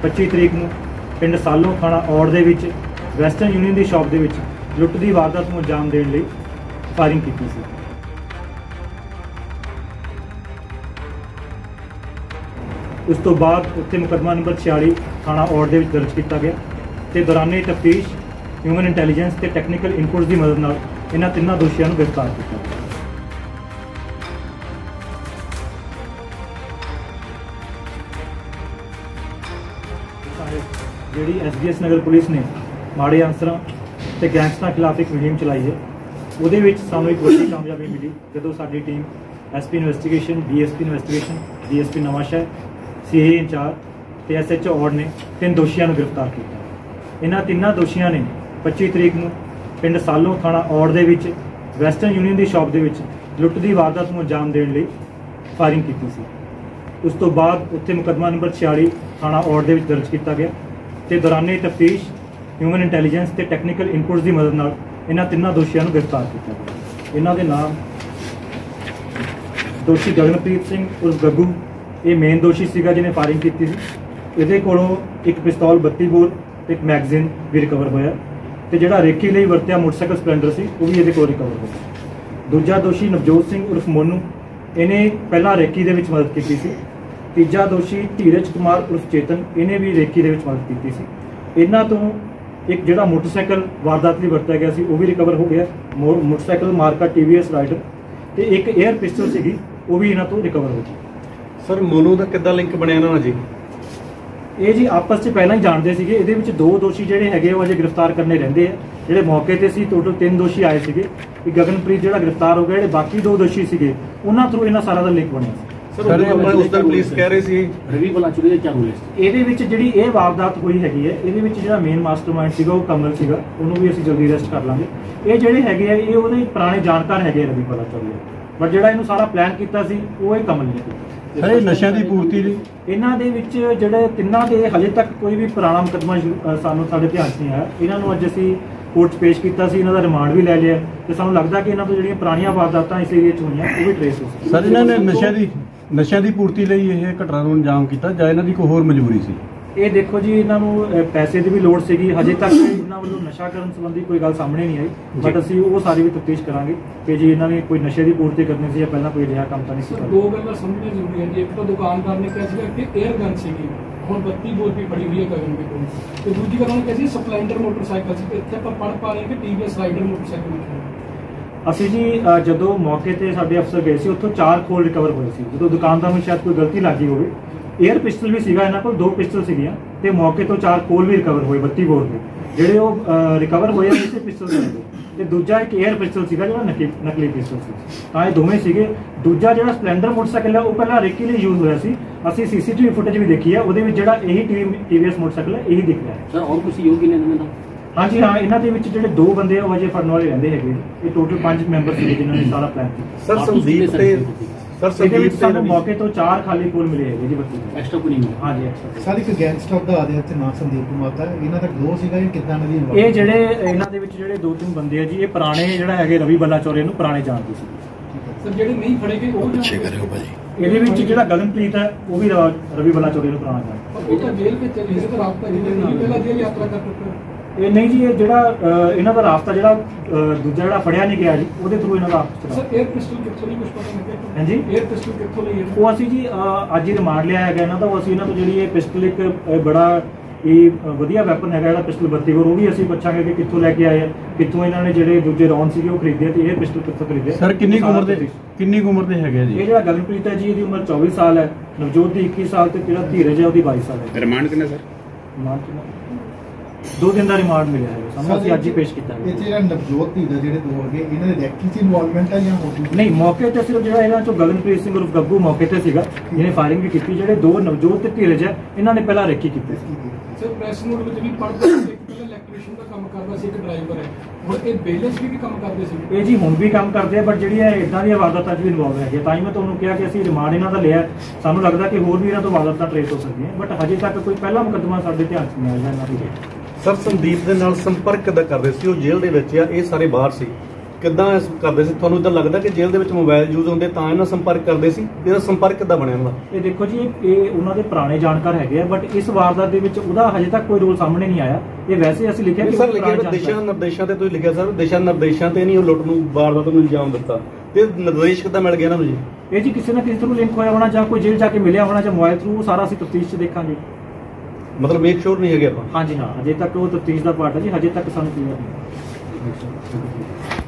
25 ਤਰੀਕ ਨੂੰ ਪਿੰਡ ਸਾਲੋਂ ਥਾਣਾ ਔੜ ਦੇ ਵਿੱਚ ਵੈਸਟਰਨ ਯੂਨੀਅਨ ਦੀ ਸ਼ਾਪ ਦੇ ਵਿੱਚ ਲੁੱਟ ਦੀ ਵਾਰਦਾਤ ਨੂੰ ਅੰਜਾਮ ਦੇਣ ਲਈ ਫਾਇਰਿੰਗ ਕੀਤੀ ਸੀ। ਉਸ ਤੋਂ ਬਾਅਦ ਉੱਥੇ ਮੁਕੱਦਮਾ ਨੰਬਰ 46 ਥਾਣਾ ਔੜ ਦੇ ਵਿੱਚ ਦਰਜ ਕੀਤਾ ਗਿਆ ਤੇ ਦੌਰਾਨੇ ਤਫਤੀਸ਼ ਹਿਊਮਨ ਇੰਟੈਲੀਜੈਂਸ ਤੇ ਟੈਕਨੀਕਲ ਇਨਪੁਟਸ ਦੀ ਮਦਦ ਨਾਲ ਇਹਨਾਂ ਤਿੰਨਾਂ ਦੋਸ਼ੀਆਂ ਨੂੰ ਗ੍ਰਿਫਤਾਰ ਕੀਤਾ ਗਿਆ। ਜਿਹੜੀ SBS ਨਗਰ ਪੁਲਿਸ ਨੇ ਮਾੜੇ ਅਨਸਰਾਂ ਤੇ ਗੈਂਗਸਟਰਾਂ ਖਿਲਾਫ ਇੱਕ ਮੁਹਿੰਮ ਚਲਾਈ ਹੈ, ਉਹਦੇ ਵਿੱਚ ਸਾਨੂੰ ਇੱਕ ਵੱਡੀ ਕਾਮਯਾਬੀ ਮਿਲੀ ਜਦੋਂ ਸਾਡੀ team SP investigation, DSP investigation, DSP Nawanshahr, CA incharge ਤੇ SHO ਔੜ ਨੇ 3 ਦੋਸ਼ੀਆਂ ਨੂੰ ਗ੍ਰਿਫਤਾਰ ਕੀਤਾ। ਇਹਨਾਂ ਤਿੰਨਾਂ ਦੋਸ਼ੀਆਂ ਨੇ 25 ਤਰੀਕ ਨੂੰ ਪਿੰਡ ਸਾਲੋਂ ਥਾਣਾ ਔੜ ਦੇ ਵਿੱਚ ਵੈਸਟਰਨ ਯੂਨੀਅਨ ਦੀ ਸ਼ਾਪ ਦੇ ਵਿੱਚ ਲੁੱਟ ਦੀ ਵਾਰਦਾਤ ਨੂੰ ਅੰਜਾਮ ਦੇਣ ਲਈ ਫਾਇਰਿੰਗ ਕੀਤੀ ਸੀ। ਉਸ ਤੋਂ ਬਾਅਦ ਉੱਥੇ ਮੁਕੱਦਮਾ ਨੰਬਰ 46 ਥਾਣਾ ਔੜ ਦੇ ਵਿੱਚ ਦਰਜ ਕੀਤਾ ਗਿਆ ਤੇ ਦੌਰਾਨੇ ਤਫਤੀਸ਼ ਹਿਊਮਨ ਇੰਟੈਲੀਜੈਂਸ ਤੇ ਟੈਕਨੀਕਲ ਇਨਪੁਟਸ ਦੀ ਮਦਦ ਨਾਲ ਇਹਨਾਂ ਤਿੰਨਾਂ ਦੋਸ਼ੀਆਂ ਨੂੰ ਗ੍ਰਿਫਤਾਰ ਕੀਤਾ ਗਿਆ। ਇਹਨਾਂ ਦੇ ਨਾਮ ਦੋਸ਼ੀ ਗਗਨਪ੍ਰੀਤ ਸਿੰਘ ਉਰਫ ਗੱਗੂ, ਇਹ ਮੇਨ ਦੋਸ਼ੀ ਸੀਗਾ ਜਿਹਨੇ ਫਾਇਰਿੰਗ ਕੀਤੀ ਸੀ। ਇਹਦੇ ਕੋਲੋਂ ਇੱਕ ਪਿਸਤੌਲ 32 ਬੋਰ ਤੇ ਇੱਕ ਮੈਗਜ਼ੀਨ ਵੀ ਰਿਕਵਰ ਹੋਇਆ ਤੇ ਜਿਹੜਾ ਰੇਕੀ ਲਈ ਵਰਤਿਆ ਮੋਟਰਸਾਈਕਲ ਸਪਲੈਂਡਰ ਸੀ ਉਹ ਵੀ ਇਹਦੇ ਕੋਲ ਰਿਕਵਰ ਹੋਇਆ। ਦੂਜਾ ਦੋਸ਼ੀ ਨਵਜੋਤ ਸਿੰਘ ਉਰਫ ਮੋਨੂ, ਇਹਨੇ ਪਹਿਲਾਂ ਰੇਕੀ ਦੇ ਵਿੱਚ ਮਦਦ ਕੀਤੀ ਸੀ। ਤੀਜਾ ਦੋਸ਼ੀ ਧੀਰਜ ਕੁਮਾਰ ਉਰਫ ਚੇਤਨ, ਇਹਨੇ ਵੀ ਰੇਕੀ ਦੇ ਵਿੱਚ ਮਦਦ ਕੀਤੀ ਸੀ। ਇਹਨਾਂ ਤੋਂ ਇੱਕ ਜਿਹੜਾ ਮੋਟਰਸਾਈਕਲ ਵਾਰਦਾਤ ਲਈ ਵਰਤਿਆ ਗਿਆ ਸੀ ਉਹ ਵੀ ਰਿਕਵਰ ਹੋ ਗਿਆ, ਮੋਟਰਸਾਈਕਲ ਮਾਰਕਾ TVS ਰਾਈਡਰ, ਤੇ ਇੱਕ 에ਅਰ ਪਿਸਟਲ ਸੀਗੀ ਉਹ ਵੀ ਇਹਨਾਂ ਤੋਂ ਰਿਕਵਰ ਹੋ ਗਈ। ਸਰ ਮੋਨੂ ਦਾ ਕਿੱਦਾਂ ਲਿੰਕ ਬਣਿਆ ਇਹਨਾਂ ਨਾਲ ਜੀ? ਇਹ ਜੀ ਆਪਸ 'ਚ ਪਹਿਲਾਂ ਹੀ ਜਾਣਦੇ ਸੀਗੇ। ਇਹਦੇ ਵਿੱਚ 2 ਦੋਸ਼ੀ ਜਿਹੜੇ ਹੈਗੇ ਉਹ ਅਜੇ ਗ੍ਰਿਫਤਾਰ ਕਰਨੇ ਰਹਿੰਦੇ ਆ। ਜਿਹੜੇ ਮੌਕੇ ਤੇ ਸੀ ਟੋਟਲ 3 ਦੋਸ਼ੀ ਆਏ ਸੀਗੇ। ਇੱਕ ਗਗਨਪ੍ਰੀਤ ਜਿਹੜਾ ਗ੍ਰਿਫਤਾਰ ਹੋ ਗਿਆ, ਜਿਹੜੇ ਬਾਕੀ 2 ਦੋਸ਼ੀ ਸੀਗੇ ਉਹਨਾਂ ਥਰੂ ਇਹਨਾਂ ਸਾਰਾ ਦਾ ਲਿੰਕ ਬਣਿਆ ਸੀ। ਸਰ ਉਸ ਦਿਨ ਪੁਲਿਸ ਕਹਿ ਰਹੀ ਸੀ ਰਵੀ ਬਲਾਚੌਰ ਦੇ ਚਾਰੂ ਲਿਸਟ। ਇਹਦੇ ਵਿੱਚ ਜਿਹੜੀ ਇਹ ਵਾਰਦਾਤ ਹੋਈ ਹੈਗੀ ਹੈ, ਇਹਦੇ ਵਿੱਚ ਜਿਹੜਾ ਮੇਨ ਮਾਸਟਰਮਾਈਂਡ ਸੀਗਾ ਉਹ ਕਮਲ ਸੀਗਾ, ਉਹਨੂੰ ਵੀ ਅਸੀਂ ਜਲਦੀ ਅਰੈਸਟ ਕਰ ਲਾਂਗੇ। ਇਹ ਜਿਹੜੇ ਹੈਗੇ ਆ ਇਹ ਉਹਦੇ ਪੁਰਾਣੇ ਜਾਣਕਾਰ ਹੈਗੇ ਰਵੀ ਬਲਾਚੌਰ ਦੇ, ਬਟ ਜਿਹੜਾ ਇਹਨੂੰ ਸਾਰਾ ਪਲਾਨ ਕੀਤਾ ਸੀ ਉਹ ਇਹ ਕਮਲ ਨੇ ਕੀਤਾ। ਸਰ ਇਹ ਨਸ਼ਿਆਂ ਦੀ ਪੂਰਤੀ ਲਈ ਇਹਨਾਂ ਦੇ ਵਿੱਚ ਜਿਹੜੇ ਤਿੰਨਾਂ ਦੇ ਹਜੇ ਤੱਕ ਕੋਈ ਵੀ ਪੁਰਾਣਾ ਮੁਕੱਦਮਾ ਸਾਡੇ ਧਿਆਨ 'ਚ ਨਹੀਂ ਆਇਆ। ਇਹਨਾਂ ਨੂੰ ਅੱਜ ਅਸੀਂ ਕੋਰਟ 'ਚ ਪੇਸ਼ ਕੀਤਾ ਸੀ, ਇਹਨਾਂ ਦਾ ਰਿਮਾਂਡ ਵੀ ਲੈ ਲਿਆ ਤੇ ਸਾਨੂੰ ਲੱਗਦਾ ਕਿ ਇਹਨਾਂ ਤੋਂ ਜਿਹੜੀਆਂ ਪੁਰਾਣੀਆਂ ਵਾਰਦਾਤਾਂ ਇਸ ਏਰੀਆ 'ਚ ਹੋਈਆਂ ਉਹ ਵੀ ਟ੍ਰੇਸ ਹੋ ਸਕਦੀਆਂ। ਸਰ ਇਹਨਾਂ ਨੇ ਨਸ਼ਿਆਂ ਦੀ ਪੂਰਤੀ ਲਈ ਇਹ ਘਟਨਾ ਨੂੰ ਅੰਜਾਮ ਕੀਤਾ ਜਾਂ ਇਹਨਾਂ ਦੀ ਕੋਈ ਹੋਰ ਮਜਬੂਰੀ ਸੀ? ਇਹ ਦੇਖੋ ਜੀ, ਇਹਨਾਂ ਨੂੰ ਪੈਸੇ ਦੀ ਵੀ ਲੋੜ ਸੀਗੀ। ਹਜੇ ਤੱਕ ਇਹਨਾਂ ਵੱਲੋਂ ਨਸ਼ਾ ਕਰਨ ਸੰਬੰਧੀ ਕੋਈ ਗੱਲ ਸਾਹਮਣੇ ਨਹੀਂ ਆਈ, ਬਟ ਅਸੀਂ ਉਹ ਸਾਰੀ ਵੀ ਤਫਤੀਸ਼ ਕਰਾਂਗੇ ਕਿ ਜੀ ਇਹਨਾਂ ਨੇ ਕੋਈ ਨਸ਼ੇ ਦੀ ਪੂਰਤੀ ਕਰਨੀ ਸੀ ਜਾਂ ਪਹਿਲਾਂ ਕੋਈ ਅਜਿਹਾ ਕੰਮ ਤਾਂ ਨਹੀਂ ਸੀ। 2 ਗੱਲਾਂ ਸਮਝਣਾ ਜ਼ਰੂਰੀ ਹੈ ਜੀ। ਇੱਕ ਤਾਂ ਦੁਕਾਨਦਾਰ ਨੇ ਕਿਹਾ ਸੀਗਾ ਕਿ 에ਅਰ ਗਨ ਸੀਗੀ, ਹੁਣ 32 ਬੋਰ ਵੀ ਫੜੀ ਹੋਈ ਹੈ ਗਗਨ ਦੇ ਕੋਲ, ਤੇ ਦੂਜੀ ਗੱਲ ਉਹਨੇ ਕਿਹਾ ਸੀ ਸਪਲੈਂਡਰ ਮੋਟਰਸਾਈਕਲ ਸੀ, ਤੇ ਇੱਥੇ ਆਪਾਂ ਪੜ੍ਹ ਪਾ ਰਹੇ ਕਿ TVS ਰਾਈਡਰ ਮੋਟਰਸਾਈਕਲ ਲਿਖਿਆ। ਅਸੀਂ ਜੀ ਜਦੋਂ ਮੌਕੇ ਤੇ ਸਾਡੇ ਅਫਸਰ ਗਏ ਸੀ ਉੱਥੋਂ 4 ਖੋਲ ਰਿਕਵਰ ਹੋਏ ਸੀ। ਜਦੋਂ ਦੁਕਾਨਦਾਰ ਨੂੰ ਸ਼ਾਇਦ ਕੋਈ ਗਲਤੀ ਲੱਗੀ ਹੋਵੇ, 에ਅਰ ਪਿਸਟਲ ਵੀ ਸੀਗਾ ਇਹਨਾਂ ਕੋਲ, 2 ਪਿਸਟਲ ਸੀਗੀਆਂ ਤੇ ਮੌਕੇ ਤੋਂ 4 ਖੋਲ ਵੀ ਰਿਕਵਰ ਹੋਏ 32 ਬੋਰ ਦੇ, ਜਿਹੜੇ ਉਹ ਰਿਕਵਰ ਹੋਏ ਇਸੇ ਪਿਸਟਲ ਦੇ ਨੇ। ਤੇ ਦੂਜਾ ਇੱਕ 에ਅਰ ਪਿਸਟਲ ਸੀਗਾ ਜਿਹੜਾ ਨਕਲੀ ਪਿਸਟਲ ਸੀ। ਤਾਂ ਇਹ ਦੋਵੇਂ ਸੀਗੇ। ਦੂਜਾ ਜਿਹੜਾ ਸਪਲੈਂਡਰ ਮੋਟਰਸਾਈਕਲ ਹੈ ਉਹ ਪਹਿਲਾਂ ਰੇਕੀ ਲਈ ਯੂਜ਼ ਹੋਇਆ ਸੀ। ਅਸੀਂ CCTV ਫੁਟੇਜ ਵੀ ਦੇਖੀ ਹੈ, ਉਹਦੇ ਵਿੱਚ ਜਿਹੜਾ ਇਹੀ TVS ਮੋਟਰਸਾਈਕਲ ਹੈ ਇਹੀ ਦਿਖ ਰਿਹਾ ਹੈ। ਸਰ ਹੋਰ ਕੁਝ ਯੋਗ ਨੇ ਇਹਨਾਂ ਦਾ? ਹਾਂਜੀ ਹਾਂ, ਇਹਨਾਂ ਦੇ ਵਿੱਚ ਜਿਹੜੇ 2 ਬੰਦੇ ਆ ਉਹ ਅਜੇ ਫੜਨ ਵਾਲੇ ਰਹਿੰਦੇ ਹੈਗੇ। ਇਹ ਟੋਟਲ 5 ਮੈਂਬਰ ਸੀਗੇ ਜਿਨ੍ਹਾਂ ਨੇ ਸਾਰਾ ਪਲਾਨ ਕੀਤਾ। ਸਰ ਸੰਦੀਪ ਤੇ ਸਾਨੂੰ ਮੌਕੇ ਤੋਂ 4 ਖਾਲੀ ਕੋਲ ਮਿਲੇ ਹੈਗੇ ਜੀ 32 ਐਕਸਟਰਾ ਕੋਈ ਨਹੀਂ ਮਿਲਿਆ? ਹਾਂਜੀ ਐਕਸਟਰਾ। ਸਰ ਇੱਕ ਗੈਂਗਸਟਰ ਦਾ ਆਦੇ ਤੇ ਨਾਮ ਸੰਦੀਪ ਕੁਮਾਰ ਦਾ, ਇਹਨਾਂ ਦਾ ਗਰੋਹ ਸੀਗਾ ਇਹ ਕਿੱਦਾਂ ਦੀ? ਇਹ ਜਿਹੜੇ ਇਹਨਾਂ ਦੇ ਵਿੱਚ ਜਿਹੜੇ 2-3 ਬੰਦੇ ਆ ਜੀ, ਇਹ ਪੁਰਾਣੇ ਜਿਹੜਾ ਹੈਗੇ ਰਵੀ ਬਲਾਚੌਰ ਨੂੰ ਪੁਰਾਣੇ ਜਾਣਦੇ ਸੀ। ਸਰ ਜਿਹੜੇ ਨਹੀਂ ਫੜੇ ਗਏ ਉਹ ਪਿੱਛੇ ਕਰਿਓ ਭਾਜੀ। ਇਹਦੇ ਵਿੱਚ ਜਿਹੜਾ ਗਗਨਪ੍ਰੀਤ ਹੈ ਉਹ ਵੀ ਰਵੀ ਬਲਾਚੌਰ ਨੂੰ ਪੁਰਾਣਾ ਜਾਣਦਾ। ਉਹ ਤਾਂ ਜੇਲ੍ਹ ਵਿੱਚ ਚਲੇ ਗਏ, ਰਾਬਤਾ ਨਹੀਂ ਪਹਿਲਾਂ ਜੇਲ੍ਹ ਯਾਤਰਾ ਕਰ ਚੁੱਕੇ। ਇਹ ਨਹੀਂ ਜੀ, ਇਹ ਜਿਹੜਾ ਇਹਨਾਂ ਦਾ ਰਾਸਤਾ ਜਿਹੜਾ ਦੂਜਾ ਜਿਹੜਾ ਫੜਿਆ ਨਹੀਂ ਗਿਆ ਜੀ, ਉਹਦੇ ਥਰੂ ਇਹਨਾਂ ਦਾ ਆਪਸ ਸਰ 에ਅਰ ਪਿਸਟਲ ਕਿੱਥੋਂ ਲਈ ਕੁਝ ਪਤਾ ਲੱਗਿਆ? ਹਾਂਜੀ, 에ਅਰ ਪਿਸਟਲ ਕਿੱਥੋਂ ਲਈ? ਉਹ ਅਸੀਂ ਜੀ ਅੱਜ ਹੀ ਰਿਮਾਂਡ ਲਿਆ ਹੈਗਾ ਇਹਨਾਂ ਦਾ। ਉਹ ਅਸੀਂ ਇਹਨਾਂ ਤੋਂ ਜਿਹੜੀ ਇਹ ਪਿਸਟਲ ਇੱਕ ਬੜਾ ਇਹ ਵਧੀਆ ਵੈਪਨ ਹੈਗਾ ਜਿਹੜਾ ਪਿਸਟਲ 32 ਬੋਰ, ਉਹ ਵੀ ਅਸੀਂ ਪੁੱਛਾਂਗੇ ਕਿ ਕਿੱਥੋਂ ਲੈ ਕੇ ਆਏ ਆ, ਕਿੱਥੋਂ ਇਹਨਾਂ ਨੇ ਜਿਹੜੇ ਦੂਜੇ ਰੌਂਡ ਸੀਗੇ ਉਹ ਖਰੀਦੇ ਤੇ ਇਹ ਪਿਸਟਲ ਕਿੱਥੋਂ ਖਰੀਦੇ। ਸਰ ਕਿੰਨੀ ਉਮਰ ਦੇ ਹੈਗੇ ਜੀ? ਇਹ ਜਿਹੜਾ ਗਗਨਪ੍ਰੀਤ ਹੈ ਜੀ ਇਹਦੀ ਉਮਰ 24 ਸਾਲ ਹੈ, ਨਵਜੋਤ ਦੀ 21 ਸਾਲ ਤੇ ਜਿਹੜਾ ਧੀਰਜ ਹੈ ਉਹਦੀ 22 ਸਾਲ ਹੈ। ਰਿਮਾਂਡ ਕਿੰਨਾ ਸਰ? ਰਿਮਾਂਡ 2 ਦਿਨ ਦਾ ਰਿਮਾਂਡ ਮਿਲਿਆ ਹੈ ਸਾਨੂੰ, ਅਸੀਂ ਅੱਜ ਹੀ ਪੇਸ਼ ਕੀਤਾ ਹੈ। ਇਹ ਜਿਹੜਾ ਨਵਜੋਤ ਦੀ ਦਾ ਜਿਹੜੇ 2 ਹੈਗੇ ਇਹਨਾਂ ਦੇ ਡਾਇਰੈਕਟਲੀ ਸੀ ਇਨਵੋਲਵਮੈਂਟ ਹੈ ਜਾਂ ਹੋਰ? ਨਹੀਂ, ਮੌਕੇ ਤੇ ਸਿਰਫ ਜਿਹੜਾ ਇਹਨਾਂ ਚੋਂ ਗਗਨਪ੍ਰੀਤ ਸਿੰਘ ਉਰਫ ਗੱਗੂ ਮੌਕੇ ਤੇ ਸੀਗਾ ਜਿਹਨੇ ਫਾਇਰਿੰਗ ਵੀ ਕੀਤੀ। ਜਿਹੜੇ 2 ਨਵਜੋਤ ਤੇ ਧੀਰਜ ਹੈ ਇਹਨਾਂ ਨੇ ਪਹਿਲਾਂ ਰੇਕੀ ਕੀਤੀ ਸੀ। ਸਰ ਪ੍ਰੈਸ ਨੋਟ ਵਿੱਚ ਵੀ ਪੜ੍ਹਦੇ ਸੀ ਕਿ ਪਹਿਲਾਂ ਇਲੈਕਟ੍ਰੀਸ਼ੀਅਨ ਦਾ ਕੰਮ ਕਰਦਾ ਸੀ, ਇੱਕ ਡਰਾਈਵਰ ਹੈ, ਹੁਣ ਇਹ ਬੇਲੈਂਸ ਵੀ ਕੰਮ ਕਰਦੇ ਸੀ। ਇਹ ਜੀ ਹੁਣ ਵੀ ਕੰਮ ਕਰਦੇ ਆ, ਬਟ ਜਿਹੜੀ ਹੈ ਇਦਾਂ ਦੀਆਂ ਵਾਰਦਾਤਾਂ 'ਚ ਵੀ ਇਨਵੋਲਵ ਹੈਗੇ। ਤਾਂ ਹੀ ਮੈਂ ਤੁਹਾਨੂੰ ਕਿਹਾ ਕਿ ਅਸੀਂ ਰਿਮਾਂਡ ਇਹਨਾਂ ਦਾ ਲਿਆ। ਸਾਨੂੰ ਲੱਗਦਾ ਕਿ ਹੋਰ ਵੀ ਇਹਨਾਂ ਤੋਂ ਵਾਰਦਾਤਾਂ ਟ੍ਰੇਸ ਹੋ ਸਕਦੀਆਂ, ਬਟ ਹਜੇ ਤੱਕ ਕੋਈ ਪਹਿਲਾ ਮੁਕੱਦਮਾ ਸਾਡੇ ਧਿਆਨ 'ਚ ਨਹੀਂ ਆਇਆ ਇਹਨਾਂ ਦੀ। ਸਰ ਸੰਦੀਪ ਦੇ ਨਾਲ ਸੰਪਰਕ ਕਿੱਦਾਂ ਕਰਦੇ ਸੀ? ਉਹ ਜੇਲ੍ਹ ਦੇ ਵਿੱਚ ਆ, ਇਹ ਸਾਰੇ ਬਾਹਰ ਸੀ, ਕਿੱਦਾਂ ਕਰਦੇ ਸੀ? ਤੁਹਾਨੂੰ ਇਦਾਂ ਲੱਗਦਾ ਕਿ ਜੇਲ੍ਹ ਦੇ ਵਿੱਚ ਮੋਬਾਈਲ ਯੂਜ਼ ਹੁੰਦੇ ਤਾਂ ਇਹਨਾਂ ਸੰਪਰਕ ਕਰਦੇ ਸੀ? ਇਹਦਾ ਸੰਪਰਕ ਕਿੱਦਾਂ ਬਣਿਆ ਇਹਨਾਂ ਦਾ? ਇਹ ਦੇਖੋ ਜੀ, ਇਹ ਉਹਨਾਂ ਦੇ ਪੁਰਾਣੇ ਜਾਣਕਾਰ ਹੈਗੇ ਆ, ਬਟ ਇਸ ਵਾਰਦਾਤ ਦੇ ਵਿੱਚ ਉਹਦਾ ਹਜੇ ਤੱਕ ਕੋਈ ਰੋਲ ਸਾਹਮਣੇ ਨਹੀਂ ਆਇਆ। ਇਹ ਵੈਸੇ ਅਸੀਂ ਲਿਖਿਆ ਕਿ ਸਰ ਉਹ ਲਿਖਿਆ ਪੁਰਾਣੇ ਦਿਸ਼ਾ ਜਾਣਕਾਰ- ਨਿਰਦੇਸ਼ਾਂ ਤੇ ਤੁਸੀਂ ਲਿਖਿਆ ਸਰ, ਦਿਸ਼ਾ ਨਿਰਦੇਸ਼ਾਂ ਤੇ ਨਹੀਂ ਉਹ ਲੁੱਟ ਨੂੰ ਵਾਰਦਾਤ ਨੂੰ ਇਲਜ਼ਾਮ ਦਿੱਤਾ, ਤੇ ਨਿਰਦੇਸ਼ ਕਿੱਦਾਂ ਮਿਲ ਗਿਆ ਇਹਨਾਂ ਨੂੰ ਜੀ? ਇਹ ਜੀ ਕਿਸੇ ਨਾ ਕਿਸੇ ਥਰੂ ਲਿੰਕ ਹੋਇਆ ਹੋਣਾ, ਜਾਂ ਕੋਈ ਜੇਲ੍ਹ ਜਾ ਕੇ ਮਿਲਿਆ ਹੋਣਾ, ਜਾਂ ਮੋਬਾਈਲ ਥਰੂ, ਸਾਰਾ ਅਸੀਂ ਤਫਤੀਸ਼ 'ਚ ਦੇਖਾਂਗੇ। ਮਤਲਬ ਮੇਕ ਸ਼ੋਰ ਨਹੀਂ ਹੈਗੇ ਆਪਾਂ। ਹਾਂਜੀ ਹਾਂ, ਅਜੇ ਤੱਕ ਉਹ ਤਫਤੀਸ਼ ਦਾ ਪਾਰਟ ਹੈ ਜੀ, ਹਜੇ ਤੱਕ ਸਾਨੂੰ ਕਲੀਅਰ ਨਹੀਂ।